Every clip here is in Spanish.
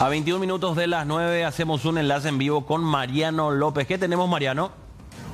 A 21 minutos de las 9 hacemos un enlace en vivo con Mariano López. ¿Qué tenemos, Mariano?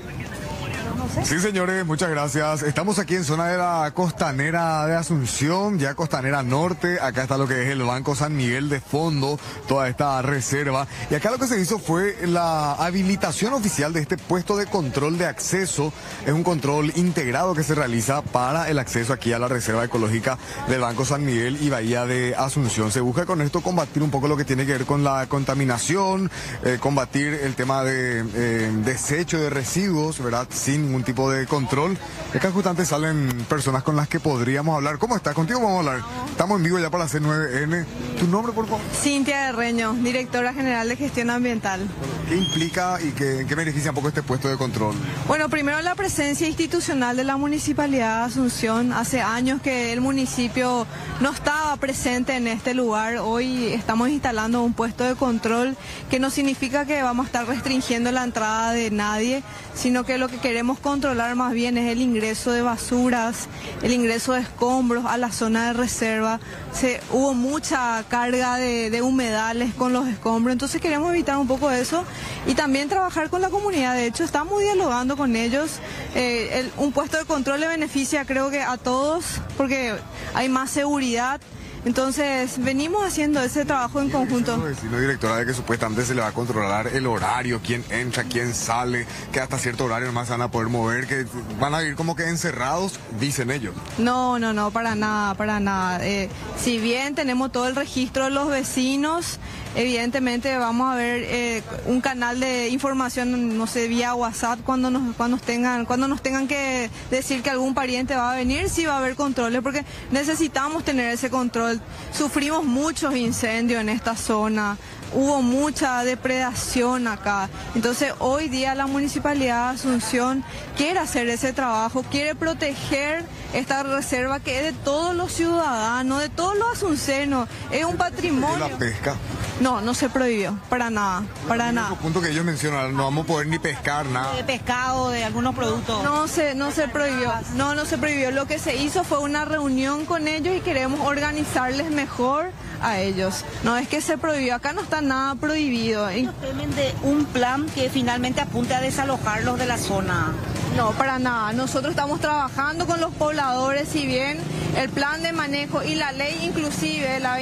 Sí, señores, muchas gracias. Estamos aquí en zona de la costanera de Asunción, ya costanera norte. Acá está lo que es el Banco San Miguel de fondo, toda esta reserva. Y acá lo que se hizo fue la habilitación oficial de este puesto de control de acceso. Es un control integrado que se realiza para el acceso aquí a la reserva ecológica del Banco San Miguel y Bahía de Asunción. Se busca con esto combatir un poco lo que tiene que ver con la contaminación, combatir el tema de desecho de residuos, ¿verdad? Sin ningún tipo de control. Acá justamente salen personas con las que podríamos hablar. ¿Cómo estás? Contigo vamos a hablar. Estamos en vivo ya para la C9N. ¿Tu nombre, por favor? Cintia Guerreño, directora general de gestión ambiental. ¿Qué implica y qué beneficia un poco este puesto de control? Bueno, primero la presencia institucional de la Municipalidad de Asunción. Hace años que el municipio no estaba presente en este lugar. Hoy estamos instalando un puesto de control que no significa que vamos a estar restringiendo la entrada de nadie, sino que lo que queremos controlar más bien es el ingreso de basuras, el ingreso de escombros a la zona de reserva. Hubo mucha carga de humedales con los escombros, entonces queremos evitar un poco eso y también trabajar con la comunidad. De hecho, estamos dialogando con ellos. Un puesto de control le beneficia, creo que a todos, porque hay más seguridad. Entonces, venimos haciendo ese trabajo en conjunto. Vecino, directora, de que supuestamente se le va a controlar el horario, quién entra, quién sale, que hasta cierto horario nomás se van a poder mover, que van a ir como que encerrados, dicen ellos. No, para nada, para nada. Si bien tenemos todo el registro de los vecinos, evidentemente vamos a ver un canal de información, no sé, vía WhatsApp cuando nos tengan que decir que algún pariente va a venir, sí va a haber controles, porque necesitamos tener ese control. Sufrimos muchos incendios en esta zona, hubo mucha depredación acá. Entonces hoy día la Municipalidad de Asunción quiere hacer ese trabajo, quiere proteger esta reserva que es de todos los ciudadanos, de todos los asuncenos, es un patrimonio. ¿La pesca? No se prohibió, para nada, para nada. El punto que ellos mencionan, no vamos a poder ni pescar nada. De pescado, de algunos productos. No se prohibió, no se prohibió. Lo que se hizo fue una reunión con ellos y queremos organizarles mejor a ellos. No es que se prohibió, acá no está nada prohibido. ¿No temen de un plan que finalmente apunte a desalojarlos de la zona? No, para nada. Nosotros estamos trabajando con los pobladores, si bien el plan de manejo y la ley inclusive, la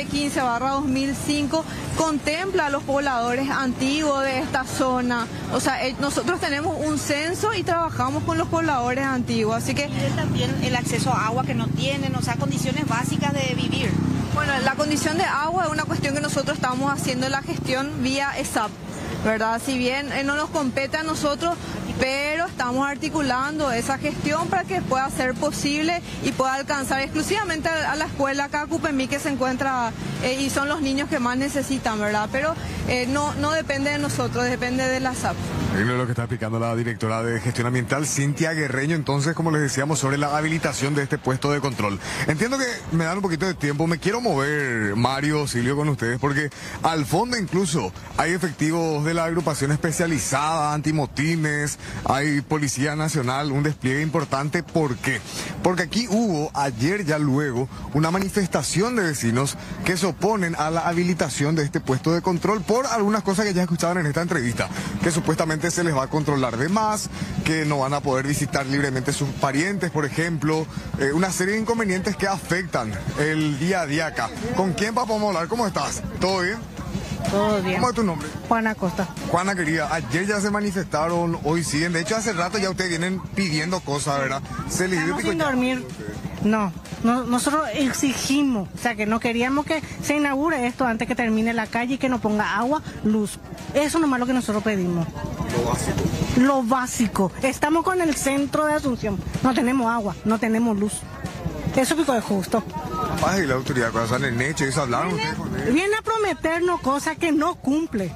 2715/2005, contempla a los pobladores antiguos de esta zona. O sea, nosotros tenemos un censo y trabajamos con los pobladores antiguos, así que... Y también el acceso a agua que no tienen, o sea, condiciones básicas de vivir. Bueno, la condición de agua es una cuestión que nosotros estamos haciendo la gestión vía ESAP, ¿verdad? Si bien no nos compete a nosotros, pero estamos articulando esa gestión para que pueda ser posible y pueda alcanzar exclusivamente a la escuela Cacupemí, que se encuentra y son los niños que más necesitan, ¿verdad? Pero no depende de nosotros, depende de la SAP. Es lo que está explicando la directora de gestión ambiental, Cintia Guerreño, entonces, como les decíamos, sobre la habilitación de este puesto de control. Entiendo que me dan un poquito de tiempo, me quiero mover, Mario, Silvio, con ustedes, porque al fondo incluso hay efectivos de la agrupación especializada, antimotines, hay Policía Nacional, un despliegue importante. ¿Por qué? Porque aquí hubo, ayer ya luego, una manifestación de vecinos que se oponen a la habilitación de este puesto de control por algunas cosas que ya escuchaban en esta entrevista, que supuestamente se les va a controlar de más, que no van a poder visitar libremente sus parientes, por ejemplo, una serie de inconvenientes que afectan el día a día acá. ¿Con quién vamos a hablar? ¿Cómo estás? ¿Todo bien? Todo bien. ¿Cómo es tu nombre? Juana Costa. Juana, querida, ayer ya se manifestaron, hoy siguen. De hecho, hace rato ya ustedes vienen pidiendo cosas, ¿verdad? Se les dio pico sin ya. dormir. No, nosotros exigimos, o sea, que no queríamos que se inaugure esto antes que termine la calle y que nos ponga agua, luz. Eso nomás lo que nosotros pedimos. Lo básico. Lo básico. Estamos con el centro de Asunción. No tenemos agua, no tenemos luz. Eso pico es justo. Ay, la autoridad, cuando están en hecho, eso hablaron ustedes con ellos. Viene a prometernos cosas que no cumple.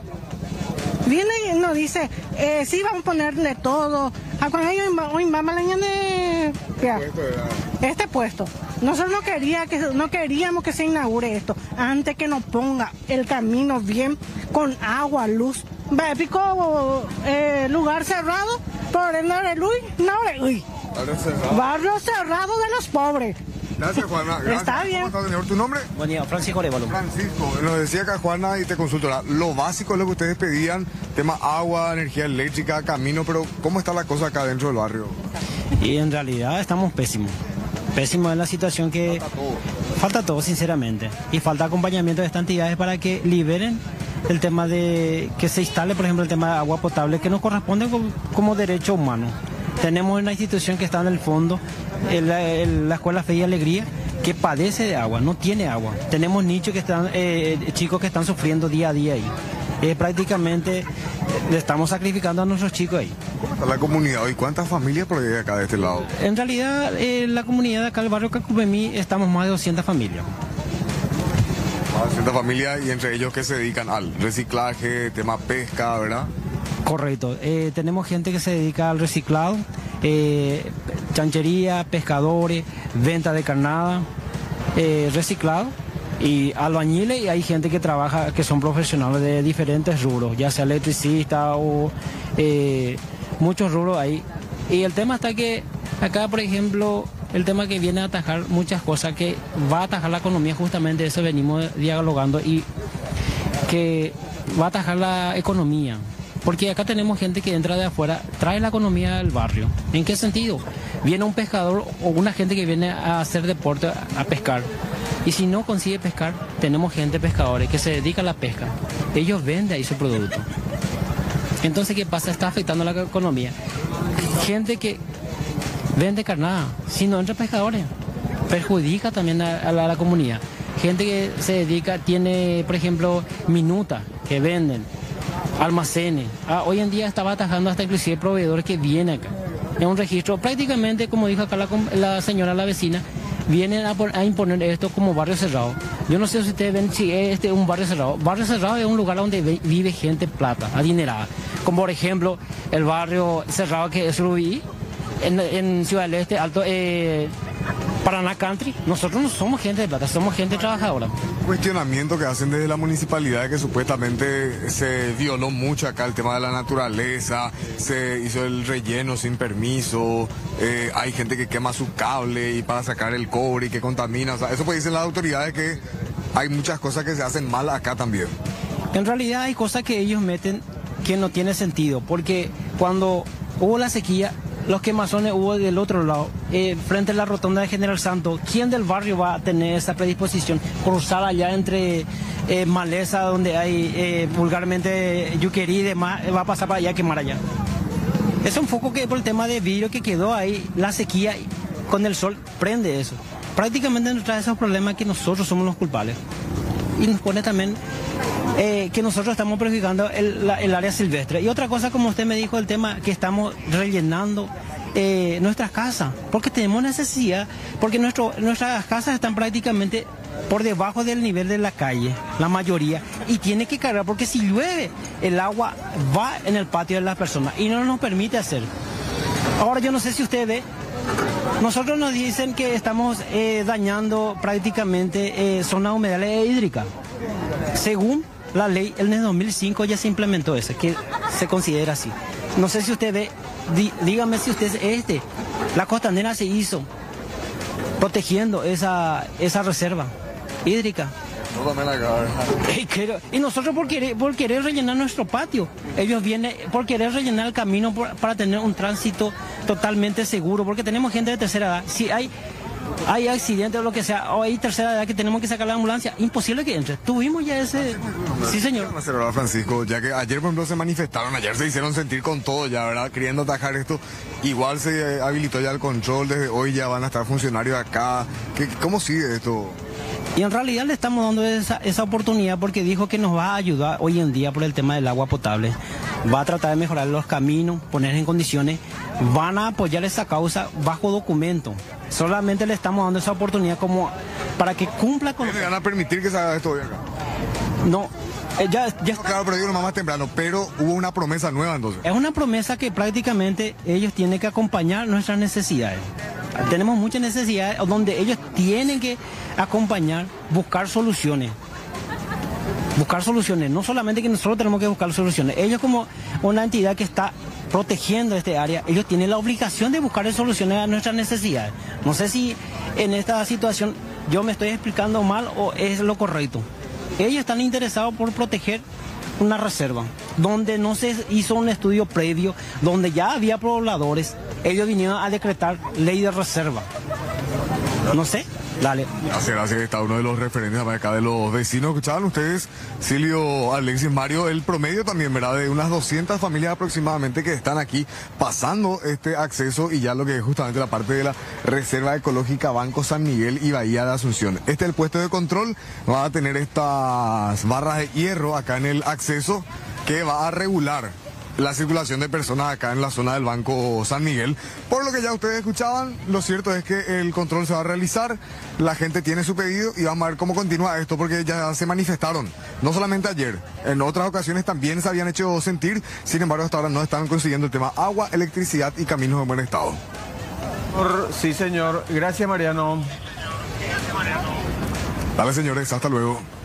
Viene y nos dice, sí, vamos a ponerle todo. A cuando ellos hoy vamos a la mañana este puesto. Nosotros no queríamos que se inaugure esto antes que nos ponga el camino bien con agua, luz. Pico lugar cerrado, por el Barrio cerrado de los pobres. Gracias, Juana. Gracias. Está bien. ¿Cómo estás, señor? ¿Tu nombre? Buen día, Francisco Arevalo. Francisco, nos decía acá Juana y te consulto. Lo básico es lo que ustedes pedían, tema agua, energía eléctrica, camino, pero ¿cómo está la cosa acá dentro del barrio? Y en realidad estamos pésimos. Pésimo en la situación que... Falta todo, sinceramente. Y falta acompañamiento de estas entidades para que liberen el tema de que se instale, por ejemplo, el tema de agua potable, que nos corresponde como derecho humano. Tenemos una institución que está en el fondo, la Escuela Fe y Alegría, que padece de agua, no tiene agua. Tenemos nichos que están, chicos que están sufriendo día a día ahí. Prácticamente le estamos sacrificando a nuestros chicos ahí. ¿Cómo está la comunidad hoy? ¿Cuántas familias por ahí acá de este lado? En realidad, la comunidad de acá del barrio Cacupemí estamos más de 200 familias. Más de 200 familias y entre ellos que se dedican al reciclaje, tema pesca, ¿verdad? Correcto. Tenemos gente que se dedica al reciclado, chanchería, pescadores, venta de carnada, reciclado y albañiles, y hay gente que trabaja, que son profesionales de diferentes rubros, ya sea electricista o muchos rubros ahí. Y el tema está que acá, por ejemplo, el tema que viene a atajar muchas cosas, que va a atajar la economía, justamente eso venimos dialogando, y que va a atajar la economía. Porque acá tenemos gente que entra de afuera, trae la economía del barrio. ¿En qué sentido? Viene un pescador o una gente que viene a hacer deporte, a pescar. Y si no consigue pescar, tenemos gente pescadores que se dedica a la pesca. Ellos venden ahí su producto. Entonces, ¿qué pasa? Está afectando la economía. Gente que vende carnada, si no entra pescadores, perjudica también a la comunidad. Gente que se dedica, tiene, por ejemplo, minutas que venden, almacenes. Hoy en día estaba atajando hasta inclusive proveedores que vienen acá. Es un registro, prácticamente, como dijo acá la señora, la vecina, vienen a imponer esto como barrio cerrado. Yo no sé si ustedes ven si este es un barrio cerrado. Barrio cerrado es un lugar donde vive gente plata, adinerada. Como por ejemplo el barrio cerrado que es Rubí, en Ciudad del Este, Alto, Paraná Country. Nosotros no somos gente de plata, somos gente trabajadora. Cuestionamiento que hacen desde la municipalidad de que supuestamente se violó mucho acá el tema de la naturaleza, se hizo el relleno sin permiso, hay gente que quema su cable y para sacar el cobre y que contamina. O sea, eso pues dicen las autoridades, que hay muchas cosas que se hacen mal acá también. En realidad hay cosas que ellos meten que no tiene sentido, porque cuando hubo la sequía, los quemazones hubo del otro lado, frente a la rotonda de General Santos. ¿Quién del barrio va a tener esa predisposición? Cruzar allá entre maleza, donde hay vulgarmente yuquerí y demás, va a pasar para allá a quemar allá. Es un foco que por el tema de vidrio que quedó ahí, la sequía con el sol prende eso. Prácticamente nos trae esos problemas que nosotros somos los culpables. Y nos pone también que nosotros estamos perjudicando el área silvestre. Y otra cosa, como usted me dijo, el tema que estamos rellenando nuestras casas, porque tenemos necesidad, porque nuestras casas están prácticamente por debajo del nivel de la calle, la mayoría, y tiene que cargar, porque si llueve, el agua va en el patio de las personas y no nos permite hacer. Ahora, yo no sé si usted ve, nosotros nos dicen que estamos dañando prácticamente zonas humedales hídricas. Según la ley, en el 2005 ya se implementó eso, que se considera así. No sé si usted ve, dígame si usted la costanera se hizo protegiendo esa reserva hídrica. Y nosotros por querer rellenar nuestro patio, ellos vienen por querer rellenar el camino para tener un tránsito totalmente seguro, porque tenemos gente de tercera edad. Si hay accidentes o lo que sea, o hay tercera edad que tenemos que sacar la ambulancia, imposible que entre. Tuvimos ya ese... Sí, señor. Francisco, ya que ayer, por ejemplo, se manifestaron, ayer se hicieron sentir con todo ya, ¿verdad? Queriendo atajar esto. Igual se habilitó ya el control, desde hoy ya van a estar funcionarios acá. ¿Cómo sigue esto? Y en realidad le estamos dando esa oportunidad, porque dijo que nos va a ayudar hoy en día por el tema del agua potable. Va a tratar de mejorar los caminos, poner en condiciones, van a apoyar esa causa bajo documento. Solamente le estamos dando esa oportunidad como para que cumpla con... ¿Le van a permitir que se haga esto hoy acá? No, ya no, claro, pero digo más temprano, pero hubo una promesa nueva entonces. Es una promesa que prácticamente ellos tienen que acompañar nuestras necesidades. Tenemos muchas necesidades donde ellos tienen que acompañar, buscar soluciones. Buscar soluciones, no solamente que nosotros tenemos que buscar soluciones. Ellos, como una entidad que está protegiendo este área, ellos tienen la obligación de buscar soluciones a nuestras necesidades. No sé si en esta situación yo me estoy explicando mal o es lo correcto. Ellos están interesados por proteger una reserva, donde no se hizo un estudio previo, donde ya había pobladores, ellos vinieron a decretar ley de reserva. No sé, dale. Gracias, está uno de los referentes acá de los vecinos. ¿Escuchaban ustedes, Silvio, Alexis, Mario, el promedio también, ¿verdad? De unas 200 familias aproximadamente que están aquí pasando este acceso y ya lo que es justamente la parte de la Reserva Ecológica Banco San Miguel y Bahía de Asunción. Este es el puesto de control, va a tener estas barras de hierro acá en el acceso que va a regular la circulación de personas acá en la zona del Banco San Miguel. Por lo que ya ustedes escuchaban, lo cierto es que el control se va a realizar, la gente tiene su pedido y vamos a ver cómo continúa esto, porque ya se manifestaron, no solamente ayer, en otras ocasiones también se habían hecho sentir, sin embargo hasta ahora no están consiguiendo el tema agua, electricidad y caminos en buen estado. Sí, señor. Gracias, Mariano. Dale, señores, hasta luego.